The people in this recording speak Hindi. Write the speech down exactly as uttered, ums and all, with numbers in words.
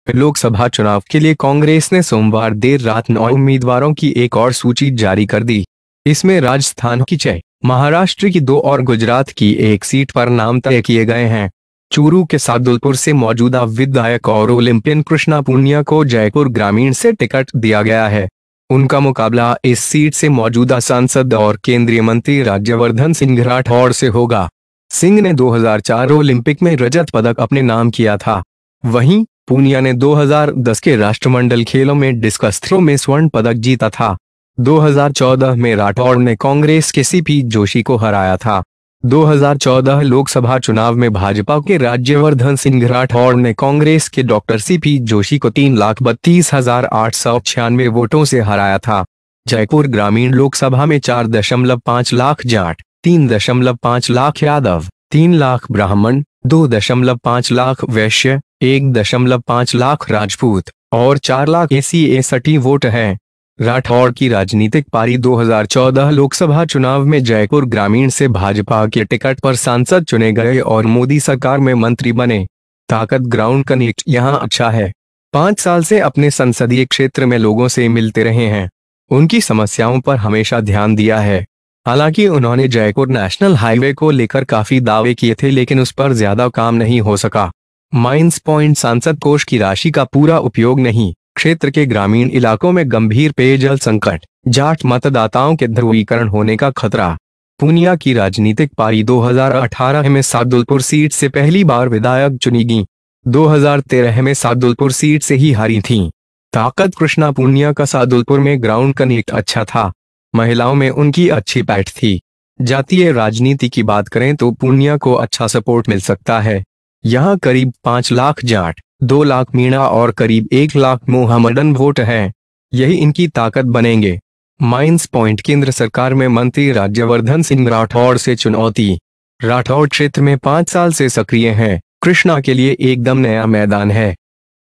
लोकसभा चुनाव के लिए कांग्रेस ने सोमवार देर रात नौ उम्मीदवारों की एक और सूची जारी कर दी। इसमें राजस्थान की छह, महाराष्ट्र की दो और गुजरात की एक सीट पर नाम तय किए गए हैं। चूरू के सादुलपुर से मौजूदा विधायक और ओलंपियन कृष्णा पूनिया को जयपुर ग्रामीण से टिकट दिया गया है। उनका मुकाबला इस सीट से मौजूदा सांसद और केंद्रीय मंत्री राज्यवर्धन सिंह राठौड़ से होगा। सिंह ने दो हज़ार चार ओलंपिक में रजत पदक अपने नाम किया था। वहीं पूनिया ने दो हज़ार दस के राष्ट्रमंडल खेलों में डिस्कस थ्रो में स्वर्ण पदक जीता था। दो हज़ार चौदह में राठौड़ ने कांग्रेस के सीपी जोशी को हराया था। दो हज़ार चौदह लोकसभा चुनाव में भाजपा के राज्यवर्धन सिंह राठौड़ ने कांग्रेस के डॉक्टर सीपी जोशी को तीन लाख बत्तीस हजार आठ सौ छियानवे वोटों से हराया था। जयपुर ग्रामीण लोकसभा में चार दशमलव पाँच लाख जाट, तीन दशमलव पाँच लाख यादव, तीन लाख ब्राह्मण, दो दशमलव पाँच लाख वैश्य, एक दशमलव पाँच लाख राजपूत और चार लाख एसी एसटी वोट है। राठौड़ की राजनीतिक पारी दो हज़ार चौदह लोकसभा चुनाव में जयपुर ग्रामीण से भाजपा के टिकट पर सांसद चुने गए और मोदी सरकार में मंत्री बने। ताकत ग्राउंड कनेक्ट यहाँ अच्छा है। पाँच साल से अपने संसदीय क्षेत्र में लोगों से मिलते रहे हैं। उनकी समस्याओं पर हमेशा ध्यान दिया है। हालांकि उन्होंने जयपुर नेशनल हाईवे को लेकर काफी दावे किए थे, लेकिन उस पर ज्यादा काम नहीं हो सका। माइंस पॉइंट सांसद कोष की राशि का पूरा उपयोग नहीं। क्षेत्र के ग्रामीण इलाकों में गंभीर पेयजल संकट, जाट मतदाताओं के ध्रुवीकरण होने का खतरा। पूनिया की राजनीतिक पारी दो हज़ार अठारह में सादुलपुर सीट से पहली बार विधायक चुनी गई। दो हज़ार तेरह में सादुलपुर सीट से ही हारी थी। ताकत कृष्णा पूनिया का सादुलपुर में ग्राउंड कनेक्ट अच्छा था। महिलाओं में उनकी अच्छी पैठ थी। जातीय राजनीति की बात करें तो पूनिया को अच्छा सपोर्ट मिल सकता है। यहाँ करीब पाँच लाख जाट, दो लाख मीणा और करीब एक लाख मोहम्मदन वोट है। यही इनकी ताकत बनेंगे। माइंस पॉइंट केंद्र सरकार में मंत्री राज्यवर्धन सिंह राठौड़ से चुनौती। राठौड़ क्षेत्र में पाँच साल से सक्रिय हैं। कृष्णा के लिए एकदम नया मैदान है।